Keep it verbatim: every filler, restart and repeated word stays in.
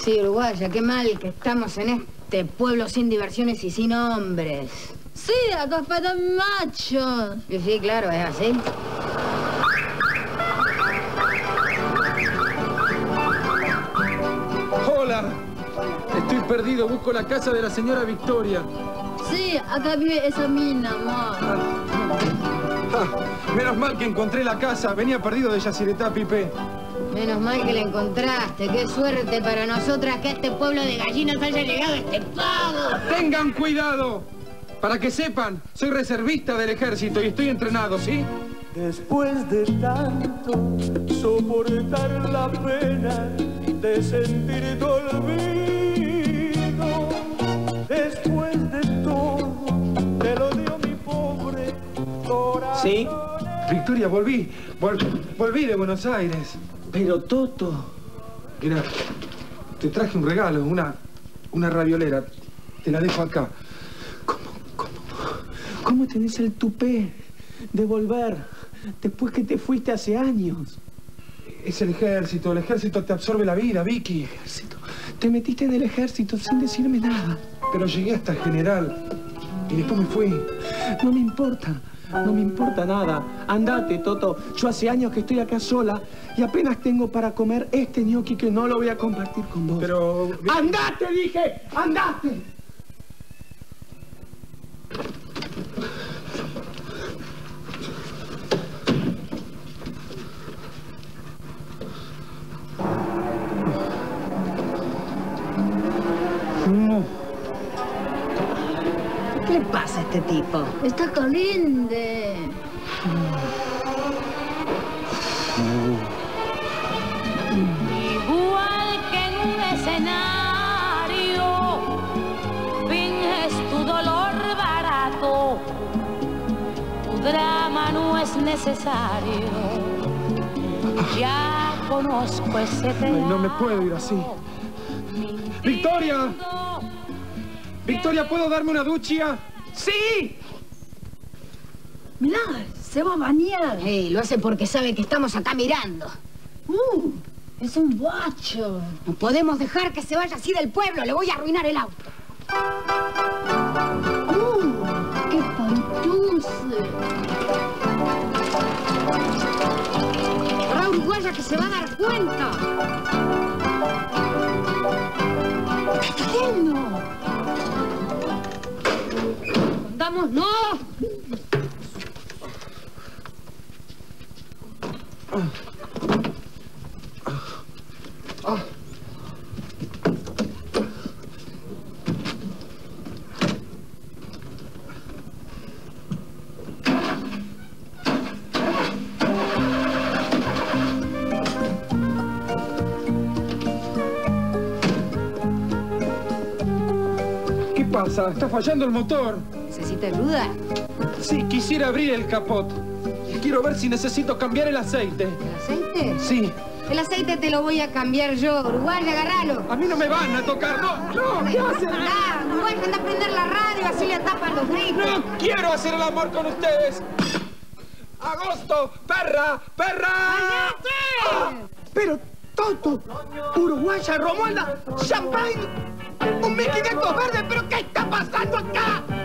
Sí, uruguaya, qué mal que estamos en este pueblo sin diversiones y sin hombres. Sí, acá faltan machos. Sí, sí, claro, es así. Hola, estoy perdido, busco la casa de la señora Victoria. Sí, acá vive esa mina, amor. Ah, menos mal que encontré la casa, venía perdido de Yacyretá, Pipe. Menos mal que la encontraste. Qué suerte para nosotras que a este pueblo de gallinas haya llegado este pavo. ¡Tengan cuidado! Para que sepan, soy reservista del ejército y estoy entrenado, ¿sí? Después de tanto soportar la pena de sentir tu olvido, después de todo te lo dio mi pobre corazón. ¿Sí? Victoria, volví. Vol volví de Buenos Aires. Pero, Toto... Mira, te traje un regalo, una, una raviolera. Te la dejo acá. ¿Cómo, cómo, cómo tenés el tupé de volver después que te fuiste hace años? Es el ejército, el ejército te absorbe la vida, Vicky. Ejército. Te metiste en el ejército sin decirme nada. Pero llegué hasta el general y después me fui. No me importa. No me importa nada. Andate, Toto. Yo hace años que estoy acá sola y apenas tengo para comer este gnocchi que no lo voy a compartir con vos. Pero... ¡Andate, dije! ¡Andate! No. ¿Qué le pasa a este tipo? Está caliente. Igual que en un escenario, finges tu dolor barato. Tu drama no es necesario. Ya conozco ese teatro. Ay, no me puedo ir así. ¡Victoria! ¡Victoria, ¿puedo darme una ducha? ¡Sí! Mirá, se va a bañar. Hey, lo hace porque sabe que estamos acá mirando. Uh, es un guacho. No podemos dejar que se vaya así del pueblo. Le voy a arruinar el auto. Uh, qué tan dulce. Para uruguaya que se va a dar cuenta. ¿Qué está haciendo? ¡Vamos, no! ¿Qué pasa? Está fallando el motor. ¿Necesita ayuda? Sí, quisiera abrir el capot. Y quiero ver si necesito cambiar el aceite. ¿El aceite? Sí. El aceite te lo voy a cambiar yo. Uruguaya, agarralo. A mí no me van a tocar. No, no, ¿qué hacen? Anda, Uruguaya, anda a prender la radio, así le tapan los gritos. No quiero hacer el amor con ustedes. ¡Agosto! ¡Perra! ¡Perra! ¡Ah! Pero, Toto, uruguaya, Romualda, champagne, un Mickey de estos verdes, ¿pero qué está pasando acá?